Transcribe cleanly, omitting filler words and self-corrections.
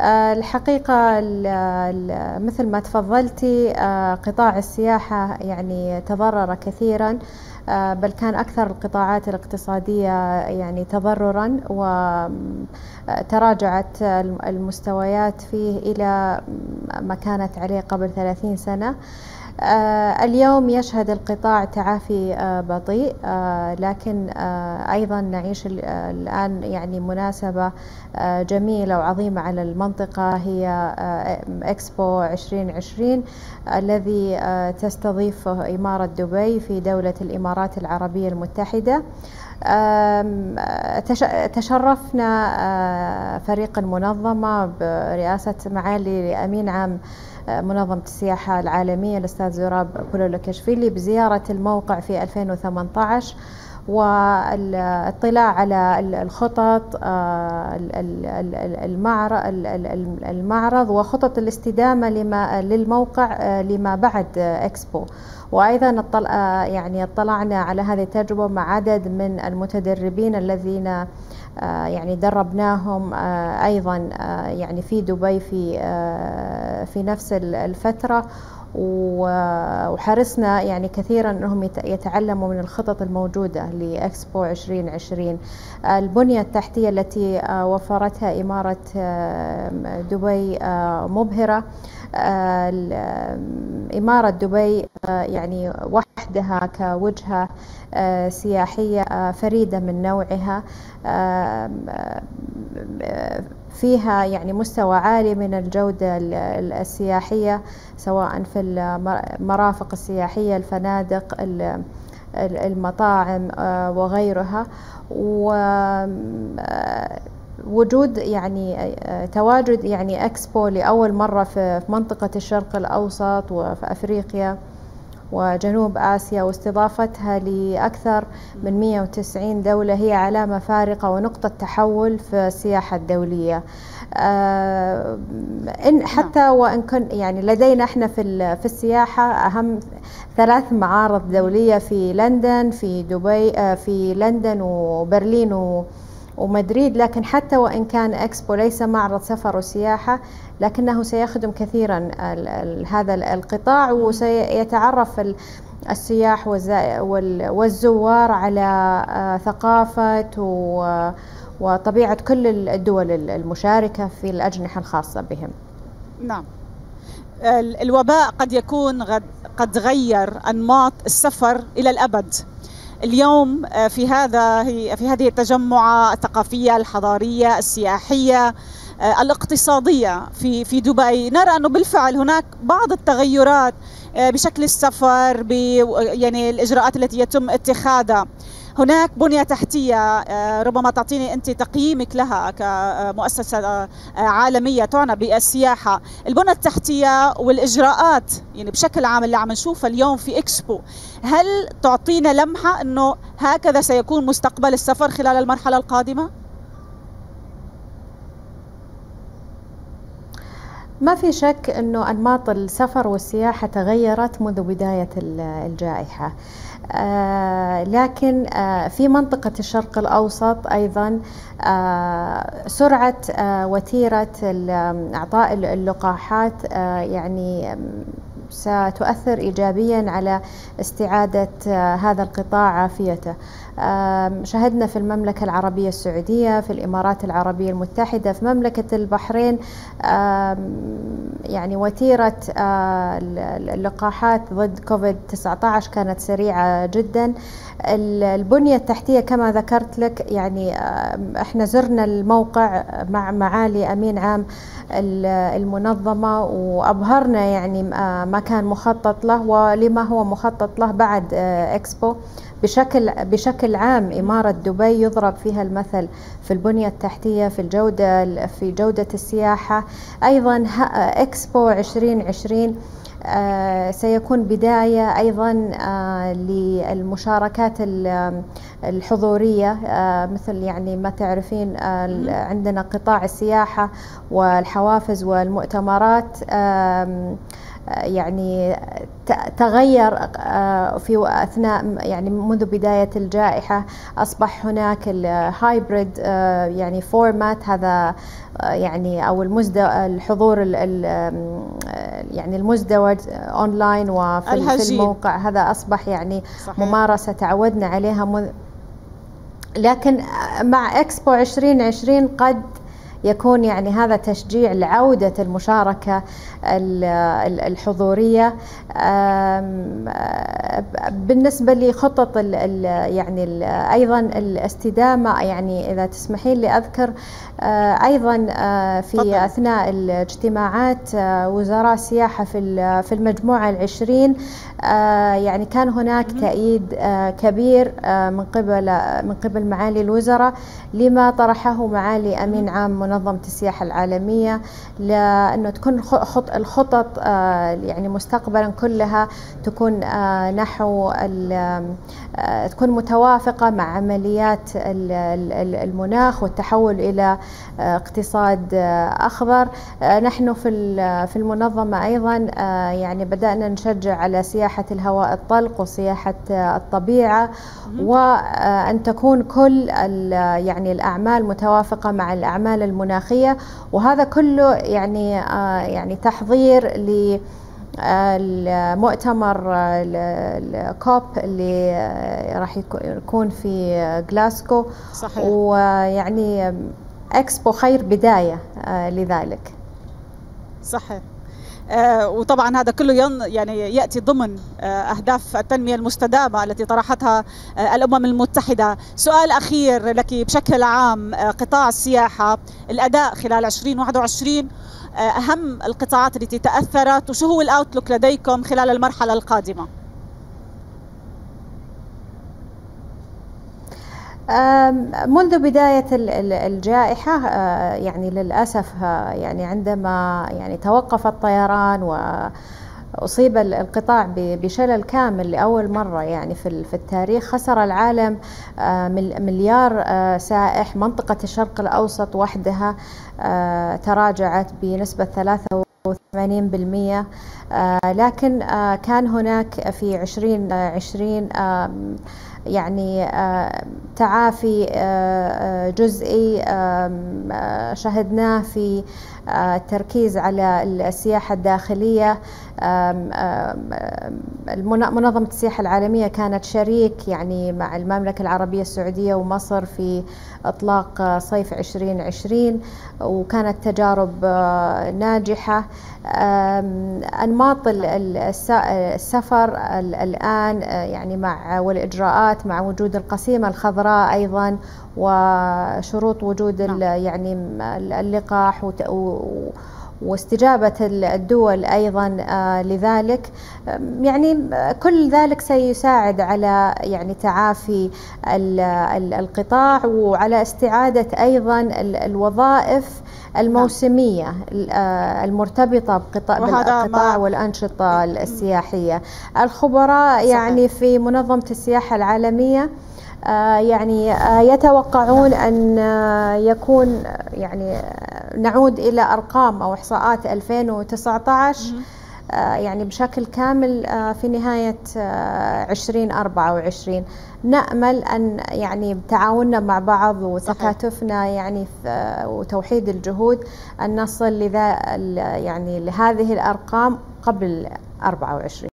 الحقيقة مثل ما تفضلتي، قطاع السياحة يعني تضرر كثيرا، بل كان أكثر القطاعات الاقتصادية يعني تضررا، وتراجعت المستويات فيه إلى ما كانت عليه قبل 30 سنة. اليوم يشهد القطاع تعافي بطيء، لكن أيضا نعيش الآن يعني مناسبة جميلة وعظيمة على المنطقة، هي إكسبو 2020 الذي تستضيفه إمارة دبي في دولة الإمارات العربية المتحدة. تشرفنا فريق المنظمة برئاسة معالي أمين عام منظمة السياحة العالمية الأستاذ زراب بولولوكاشفيلي بزيارة الموقع في 2018 والاطلاع على الخطط المعرض وخطط الاستدامة للموقع لما بعد إكسبو. وأيضا يعني اطلعنا على هذه التجربة مع عدد من المتدربين الذين يعني دربناهم أيضا يعني في دبي في نفس الفترة، وحرصنا يعني كثيرا أنهم يتعلموا من الخطط الموجودة لإكسبو 2020. البنية التحتية التي وفرتها إمارة دبي مبهرة. إمارة دبي يعني وحدها كوجهة سياحية فريدة من نوعها، فيها يعني مستوى عالي من الجودة السياحية، سواء في المرافق السياحية، الفنادق، المطاعم وغيرها. وجود يعني تواجد يعني إكسبو لأول مرة في منطقة الشرق الأوسط وفي أفريقيا وجنوب آسيا، واستضافتها لأكثر من 190 دولة، هي علامة فارقة ونقطة تحول في السياحة الدولية. حتى وإن كن يعني لدينا احنا في السياحة أهم 3 معارض دولية في لندن، في دبي، في لندن وبرلين ومدريد، لكن حتى وإن كان إكسبو ليس معرض سفر وسياحة، لكنه سيخدم كثيرا هذا القطاع، وسيتعرف السياح والزوار على ثقافة وطبيعة كل الدول المشاركة في الأجنحة الخاصة بهم. نعم، الوباء قد يكون قد غير أنماط السفر إلى الأبد. اليوم في هذه التجمعات الثقافية الحضارية السياحية الاقتصادية في دبي، نرى أنه بالفعل هناك بعض التغيرات بشكل السفر، يعني الإجراءات التي يتم اتخاذها. هناك بنية تحتية، ربما تعطيني أنت تقييمك لها كمؤسسة عالمية تعنى بالسياحة، البنية التحتية والإجراءات يعني بشكل عام اللي عم نشوفها اليوم في إكسبو، هل تعطينا لمحة أنه هكذا سيكون مستقبل السفر خلال المرحلة القادمة؟ ما في شك أنه أنماط السفر والسياحة تغيرت منذ بداية الجائحة، لكن في منطقة الشرق الأوسط أيضا سرعة وتيرة إعطاء اللقاحات يعني ستؤثر إيجابيا على استعادة هذا القطاع عافيته. شهدنا في المملكة العربية السعودية، في الإمارات العربية المتحدة، في مملكة البحرين يعني وتيرة اللقاحات ضد كوفيد-19 كانت سريعة جدا. البنية التحتية كما ذكرت لك، يعني احنا زرنا الموقع مع معالي أمين عام المنظمة وأبهرنا يعني ما كان مخطط له ولما هو مخطط له بعد إكسبو. بشكل عام إمارة دبي يضرب فيها المثل في البنية التحتية، في جودة السياحة. أيضا إكسبو 2020 سيكون بداية أيضا للمشاركات الحضورية، مثل يعني ما تعرفين عندنا قطاع السياحة والحوافز والمؤتمرات يعني تغير في أثناء يعني منذ بداية الجائحة. أصبح هناك الهايبريد يعني فورمات، هذا يعني أو الحضور يعني المزدوج أونلاين وفي الموقع، هذا أصبح يعني صحيح. ممارسة تعودنا عليها لكن مع إكسبو 2020 قد يكون يعني هذا تشجيع لعودة المشاركة الحضورية. بالنسبة لخطط يعني أيضا الاستدامة، يعني إذا تسمحين لي أذكر أيضا في أثناء الاجتماعات وزراء السياحة في المجموعة ال20 يعني كان هناك تأييد كبير من قبل معالي الوزراء لما طرحه معالي أمين عام منظمة السياحة العالمية، لأنه تكون الخطط يعني مستقبلا كلها تكون نحو تكون متوافقة مع عمليات المناخ والتحول إلى اقتصاد أخضر. نحن في المنظمة أيضا يعني بدأنا نشجع على سياحة الهواء الطلق وسياحة الطبيعة، وأن تكون كل يعني الأعمال متوافقة مع الأعمال المناخية، وهذا كله يعني تحضير المؤتمر الكوب اللي راح يكون في غلاسكو. صحيح. ويعني إكسبو خير بداية لذلك. صحيح. وطبعا هذا كله يعني يأتي ضمن أهداف التنمية المستدامة التي طرحتها الأمم المتحدة. سؤال أخير لك بشكل عام، قطاع السياحة الأداء خلال 2021، أهم القطاعات التي تأثرت، وشو هو الأوتلوك لديكم خلال المرحلة القادمة؟ منذ بداية الجائحة يعني للأسف يعني عندما يعني توقف الطيران وأصيب القطاع بشلل كامل لأول مرة يعني في التاريخ، خسر العالم مليار سائح. منطقة الشرق الأوسط وحدها تراجعت بنسبة 83%. لكن كان هناك في 2020 يعني تعافي جزئي شهدناه في التركيز على السياحة الداخلية. منظمة السياحة العالمية كانت شريك يعني مع المملكة العربية السعودية ومصر في إطلاق صيف 2020، وكانت تجارب ناجحة. أنماط السفر الآن يعني والإجراءات مع وجود القسيمة الخضراء أيضا، وشروط وجود يعني اللقاح واستجابة الدول أيضا لذلك، يعني كل ذلك سيساعد على يعني تعافي القطاع وعلى استعادة أيضا الوظائف الموسمية المرتبطة بالقطاع والأنشطة السياحية. الخبراء يعني في منظمة السياحة العالمية يعني يتوقعون أن يكون يعني نعود إلى أرقام أو إحصاءات 2019 يعني بشكل كامل في نهاية 2024. نأمل أن يعني بتعاوننا مع بعض وتكاتفنا يعني وتوحيد الجهود أن نصل يعني لهذه الأرقام قبل 24.